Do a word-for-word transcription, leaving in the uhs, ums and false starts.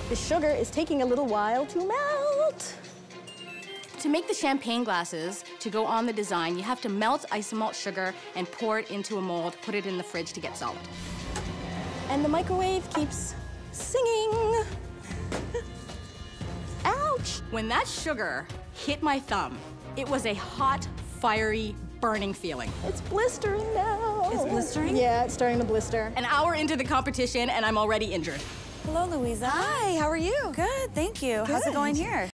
The sugar is taking a little while to melt. To make the champagne glasses, to go on the design, you have to melt isomalt sugar and pour it into a mold, put it in the fridge to get solid. And the microwave keeps singing. Ouch! When that sugar hit my thumb, it was a hot, fiery, burning feeling. It's blistering now. It's blistering? Yeah, it's starting to blister. An hour into the competition, and I'm already injured. Hello, Louisa. Hi, how are you? Good, thank you. How's it going here?